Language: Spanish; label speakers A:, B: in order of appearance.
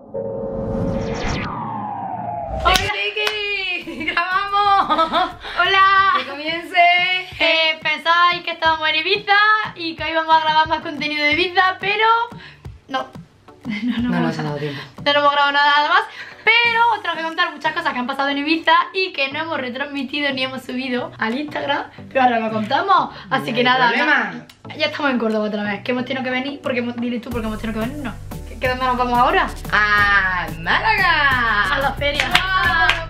A: ¡Hola, Ricky! ¡Grabamos!
B: ¡Hola!
A: ¡Que comience!
B: Pensáis que estábamos en Ibiza y que hoy vamos a grabar más contenido de Ibiza, pero no
A: nos ha dado tiempo.
B: No hemos grabado nada más, pero os tengo que contar muchas cosas que han pasado en Ibiza y que no hemos retransmitido ni hemos subido al Instagram, pero ahora lo contamos. Así que nada, ya estamos en Córdoba otra vez, que hemos tenido que venir, porque diles tú porque hemos tenido que venir, no. ¿Qué dónde nos vamos ahora?
A: ¡A Málaga!
B: A la feria.
A: ¡Wow!